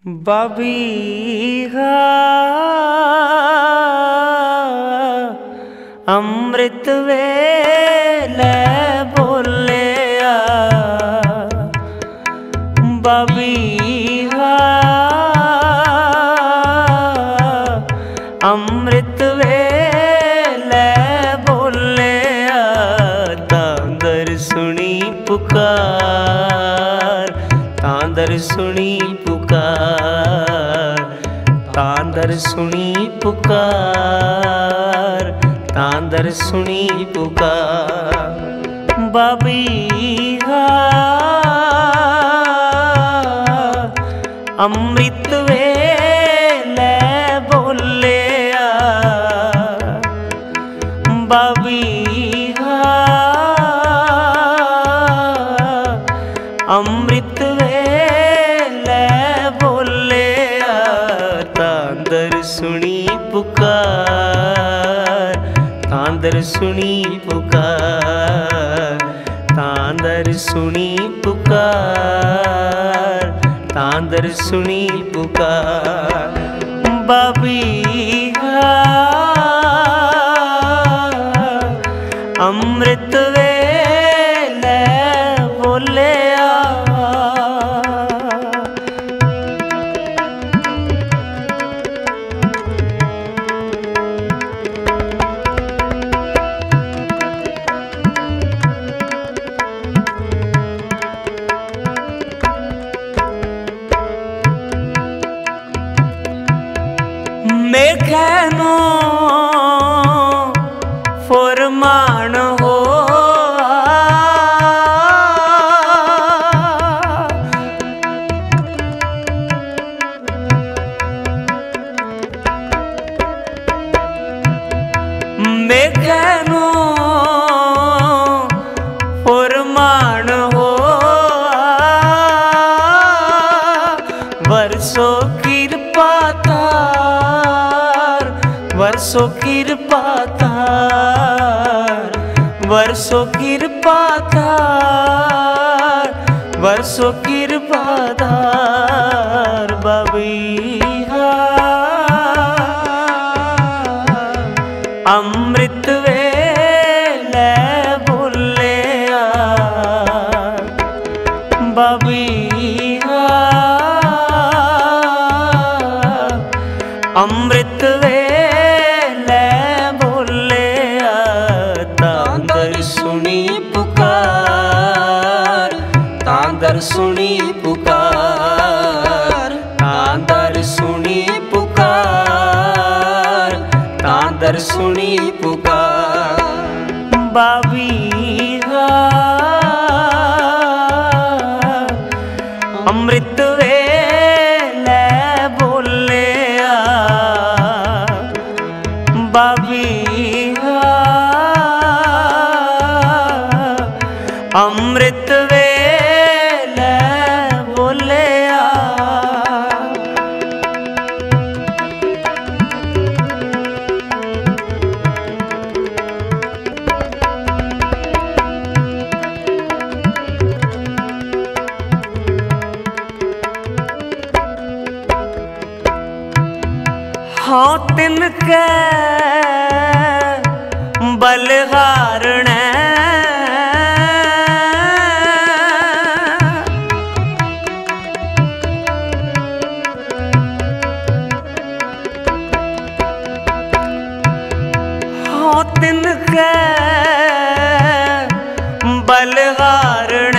बाबीहा अमृत वेले बोलिया बाबीहा अमृत वेले बोलिया तांदर सुनी पुकार तांदर सुनी पुकार तांदर सुनी पुकार तांदर सुनी पुकार बाबीहा अमृत वेले बोलिया बाबीहा अमृत वेले बोलिया तांदर सुनी पुकार तांदर सुनी पुकार तांदर सुनी पुकार तांदर सुनी पुकार बाबीहा अमृत वेले बोलिया मेघनो फरमान हो मेघनो फरमान हो वर्षों कृपा वर्षों कृपा तार वर्षों कृपा तार वर्षों कृपा तार बाबीहा अमृत वेले बोलिया बाबीहा अमृत वेले बोलिया तांदर सुनी पुकार तांदर सुनी पुकार तांदर सुनी पुकार तांदर सुनी पुकार बाबीहा अमृत वेले बोलिया बाबीहा अमृत वेले बोलिया हाँ तिनके बलहारण हाँ तिनके बलहारण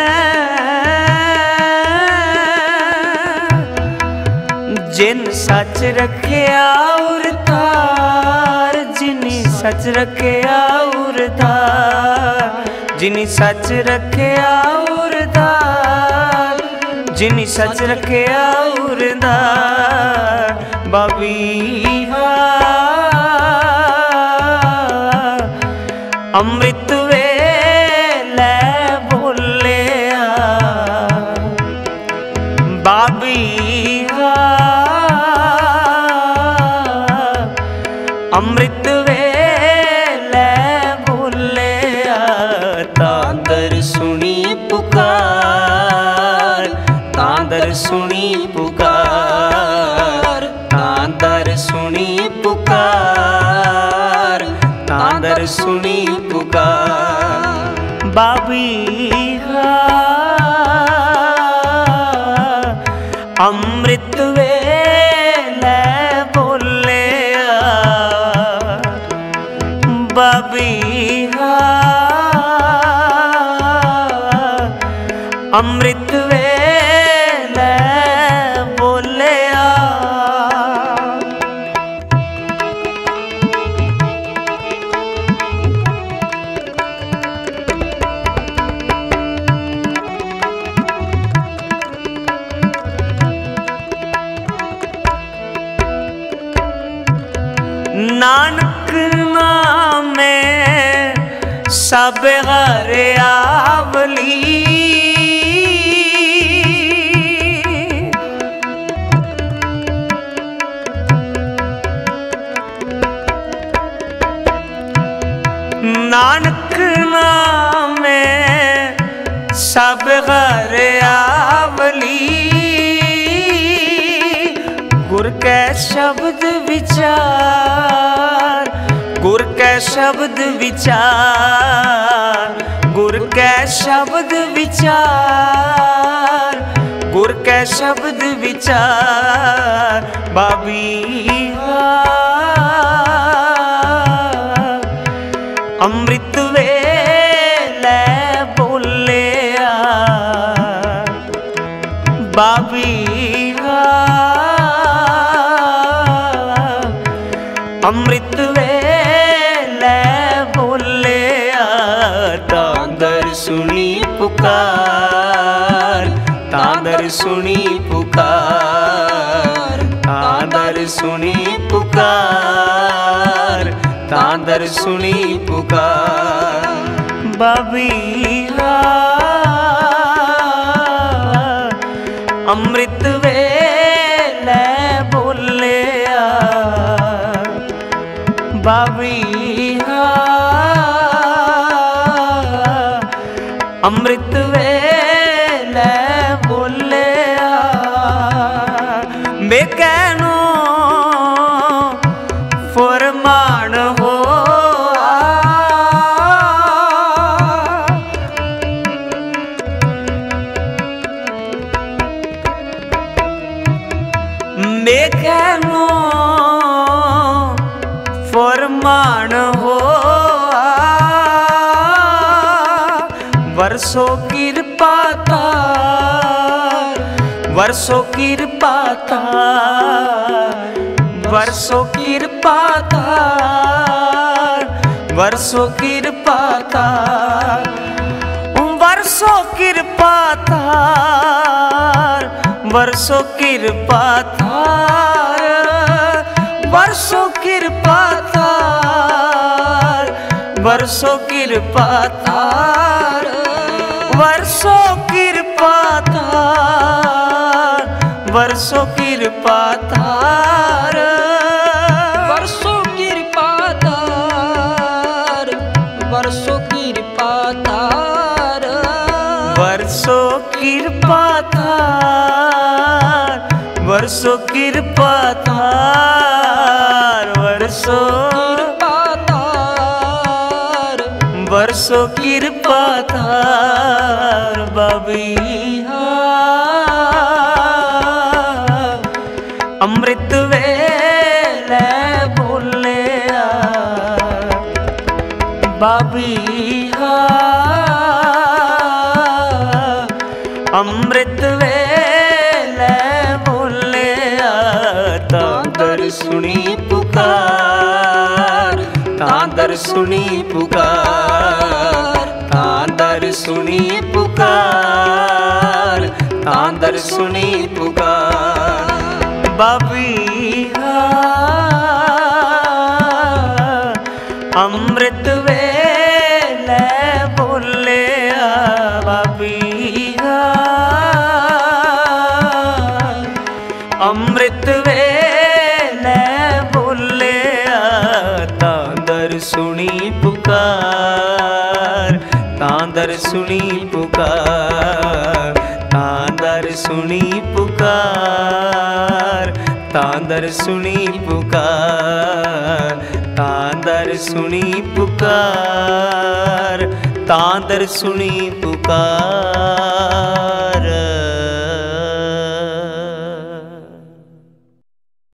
जिन सच रखिया उरतार जिनी सच रखिया उरतार जिनी सच रखिया उरतार जिनी सच रखिया उरतार बाबीहा अमृत वेले बोलिया बाबीहा अमृत वेले बोलिया तांदर सुनी पुकार तांदर सुनी पुकार सुनी पुकार। बाबीहा अमृत वेले बोलिया, बाबीहा अमृत वेले बोलिया। नानक नामे सब हर आवली, नानक नामे सब हर आवली। गुर के शब्द विचार, गुर के शब्द विचार, गुर के शब्द विचार, गुर के शब्द विचार। बाबीहा अमृत वेले बोलिया, बाबीहा अमृत वेले बोलिया। तांदर सुनी पुकार, तांदर सुनी पुकार, तांदर सुनी पुकार, तांदर सुनी पुकार। बाबीहा अमृत वेले बोलिया, बाबीहा अमृत वेले बोलिया। बेकैनो फरमान हो, बेकैनो फरमान हो। वर्षों कृपा तार, वर्षों कृपा तार, वर्षों कृपा तार, वर्षों कृपा तार, वर्षों कृपा तार, वर्षों कृपा तार, वर्षों कृपा तार, वर्षों कृपा तार, वर्षों कृपा तार, वर्षों कृपा तार, वर्षों कृपा तार, वर्षों कृपा तार, वर्षों कृपा तार, वर्षों कृपा तार, वर्षों कृपा तार, वर्षों कृपा तार। बाबीहा अमृत वेले बोलिया, बाबीहा अमृत वेले बोलिया। तांदर सुनी पुकार, तांदर सुनी पुकार, तांदर सुनी पुकार, तांदर सुनी पुकार। बाबीहा अमृत वेले बोलिया, बाबीहा अमृत वेले बोलिया। तांदर सुनी पुकार, तांदर सुनी पुकार, तांदर सुनी पुकार, तांदर सुनी पुकार, तांदर सुनी पुकार, तां दर सुनी पुकार।